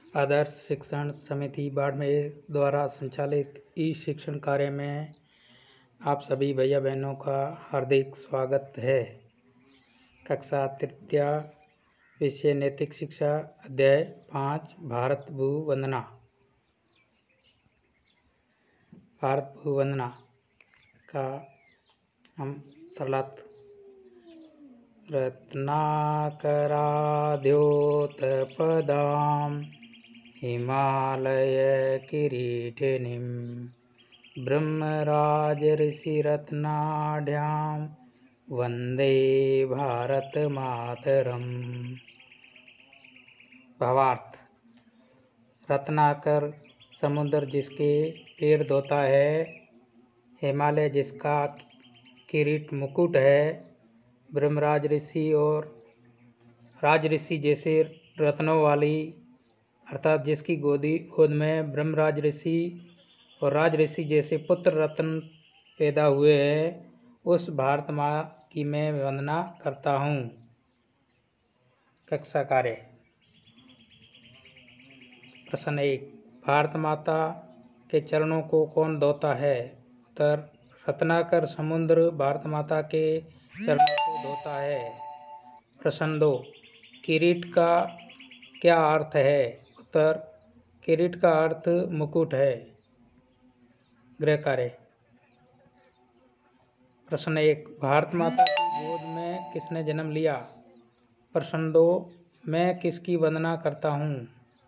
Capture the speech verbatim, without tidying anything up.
आदर्श शिक्षण समिति बाड़मेर द्वारा संचालित ई शिक्षण कार्य में आप सभी भैया बहनों का हार्दिक स्वागत है। कक्षा तृतीय विषय नैतिक शिक्षा अध्याय पाँच भारत भू वंदना। भारत भू वंदना का हम सरलार्थ रत्नाकराद्योतपदां हिमालय किरीटिनीं ब्रह्मराजऋषिरत्नाढ्यां वंदे भारत मातरम्। भावार्थ: रत्नाकर समुद्र जिसके पैर धोता है, हिमालय जिसका किरीट मुकुट है, ब्रह्मराज ऋषि और राज ऋषि जैसे रत्नों वाली अर्थात जिसकी गोदी गोद में ब्रह्मराज ऋषि और राज ऋषि जैसे पुत्र रत्न पैदा हुए हैं, उस भारत माँ की मैं वंदना करता हूँ। कक्षा कार्य प्रश्न एक, भारत माता के चरणों को कौन धोता है? उत्तर, रत्नाकर समुद्र भारत माता के चरणों को धोता है। प्रश्न दो, किरीट का क्या अर्थ है? उत्तर, किरीट का अर्थ मुकुट है। गृह कार्य प्रश्न एक, भारत माता की गोद में किसने जन्म लिया? प्रश्न दो, मैं किसकी वंदना करता हूँ?